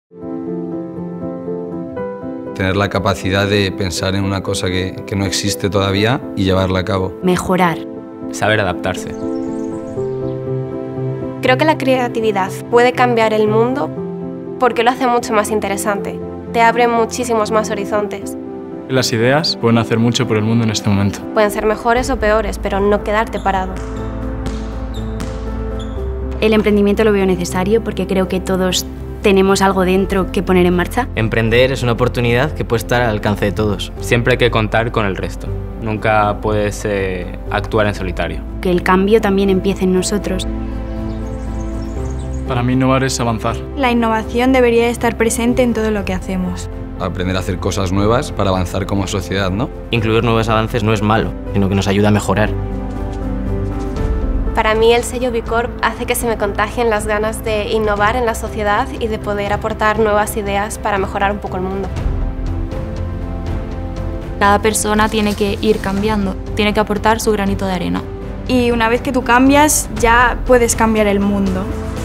Tener la capacidad de pensar en una cosa que no existe todavía y llevarla a cabo. Mejorar. Saber adaptarse. Creo que la creatividad puede cambiar el mundo porque lo hace mucho más interesante. Te abre muchísimos más horizontes. Las ideas pueden hacer mucho por el mundo en este momento. Pueden ser mejores o peores, pero no quedarte parado. El emprendimiento lo veo necesario porque creo que todos tenemos algo dentro que poner en marcha. Emprender es una oportunidad que puede estar al alcance de todos. Siempre hay que contar con el resto. Nunca puedes actuar en solitario. Que el cambio también empiece en nosotros. Para mí innovar es avanzar. La innovación debería estar presente en todo lo que hacemos. Aprender a hacer cosas nuevas para avanzar como sociedad, ¿no? Incluir nuevos avances no es malo, sino que nos ayuda a mejorar. Para mí el sello B Corp hace que se me contagien las ganas de innovar en la sociedad y de poder aportar nuevas ideas para mejorar un poco el mundo. Cada persona tiene que ir cambiando, tiene que aportar su granito de arena. Y una vez que tú cambias, ya puedes cambiar el mundo.